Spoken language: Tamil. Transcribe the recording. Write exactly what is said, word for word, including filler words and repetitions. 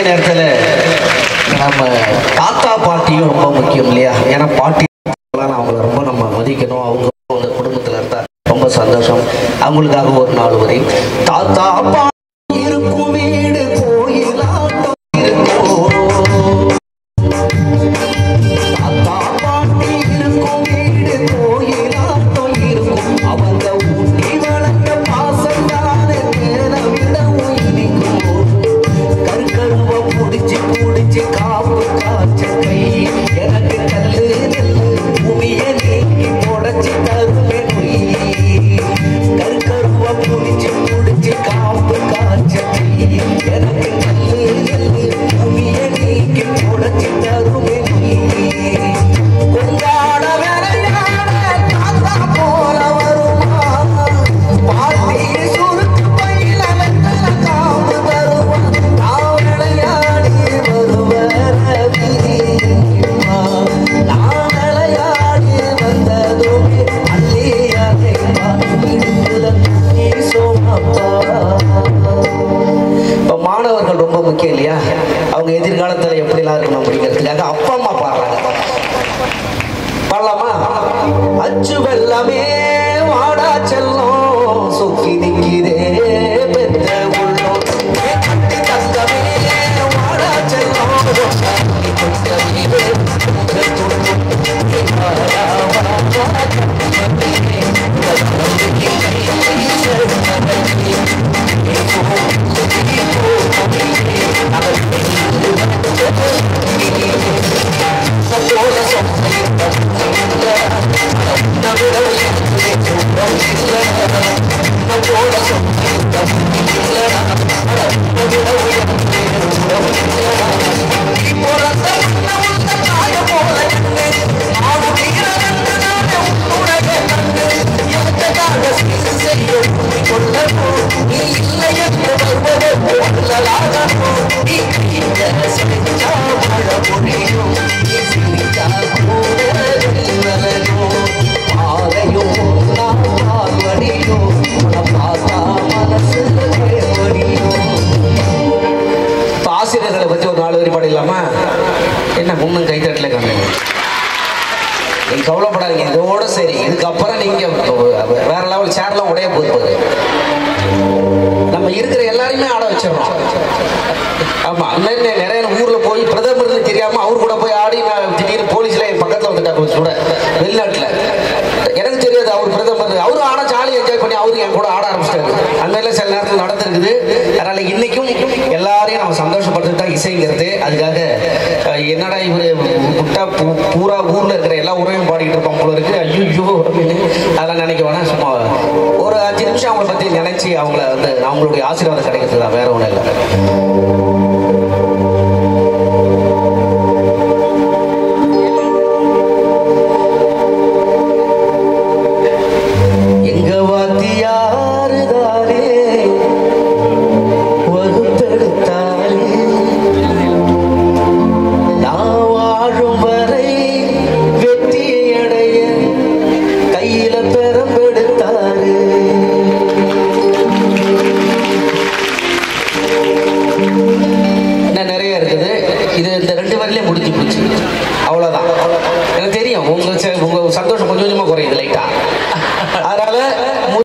நேரத்தில் நம்ம தாத்தா பாட்டியும் ரொம்ப முக்கியம் இல்லையா? ஏன்னா பாட்டி அவங்கள ரொம்ப நம்ம மதிக்கணும். அவங்க அந்த குடும்பத்தில் இருந்தால் ரொம்ப சந்தோஷம். அவங்களுக்காக ஒரு நாள் வரை தாத்தா பாட்டி இருக்கும் வீடு கோயிலாட்டம் இருக்கும். தாத்தா பாட்டி இருக்கும் வீடு கோயிலாட்டம் இருக்கும். அவங்க ஊட்டி வளர்ந்த பாசம் தானே மேல விடவும் இனிக்கும். கற்கருவ புடிச்சு புடிச்சு காப்பு காய்ச்ச கை எனக்கு கல்லு நெல்லு பூமிய நீக்கி புடச்சி தருமே நொய். கற்கருவ புடிச்சு புடிச்சு காப்பு காய்ச்ச கை எனக்கு கல்லு நெல்லு பூமிய நீக்கி புடச்சி தருமே நொய். கொண்டாட வேலையான தாத்தா போல வருமா பாட்டி சுருக்கு பையில வெத்தல காப்பு தருமா. நான் விளையாடி வருவர வீமா நான் விளையாடி வந்ததுமே அள்ளி அறைவா இடுப்புல தண்ணி சோமப்பா. இப்போ மாணவர்கள் ரொம்ப முக்கியம் இல்லையா? அவங்க எதிர்காலத்தில் எப்படிலாம் இருக்கணும் அப்படிங்கிறதுக்காக அப்பா அம்மா பாடுறாங்க. பாடலாமா? அச்சு வெள்ளமே வாடா செல்லம் சுக்கி நிக்கிறே பெத்த உள்ளம் கட்டி தங்கமே வாடா செல்லம் ஆசிரியர்களை பற்றி ஒரு நாலு வரி பாடிடலாமா? என்ன முன்னும் கைத்தட்டல காமிங்க. நீங்க கவலைப்படாதீங்க, இதோட சரி. இதுக்கப்புறம் நீங்க வேற லெவல் சேர்லாம் உடைய போகுது. நம்ம இருக்கிற எல்லாரையுமே ஆட வச்சிடறோம். ஆமா, அந்த மாதிரி நிறைய ஊர்ல போய் பிரதமர் தெரியாம அவரு கூட போய் ஆடி நான் திடீர்னு போலீஸ்ல என் பக்கத்துல வந்துட்டாங்க கூட வெளிநாட்டுல. எனக்கு தெரியாது அவர் பிரதமர். அவரு ஆனா ஜாலியாக என்ஜாய் பண்ணி அவரு என் கூட ஆட ஆரம்பிச்சிட்டாரு. அந்த மாதிரிலாம் சில நேரத்தில் நடந்திருக்குது. அதனால இன்னைக்கும் எல்லாரையும் நம்ம சந்தோஷப்படுறது தான் இசைங்கிறது. அதுக்காக என்னடா இவரு விட்டா பூரா ஊர்ல இருக்கிற எல்லா உரையும் பாடிக்கிட்டு இருப்பாங்க போல இருக்கு, ஐயோ அப்படின்னு அதெல்லாம் நினைக்க வேணாம். சும்மா ஒரு அஞ்சு நிமிஷம் அவங்களை பத்தி நினைச்சு அவங்கள வந்து அவங்களுடைய ஆசீர்வாதம் கிடைக்கிறது தான், வேற ஒன்றும் இல்லை. அவ்வளவுதான். எனக்கு தெரியும் உங்க உங்க சந்தோஷம் கொஞ்சம் கொஞ்சமா குறையுது லைட்டா.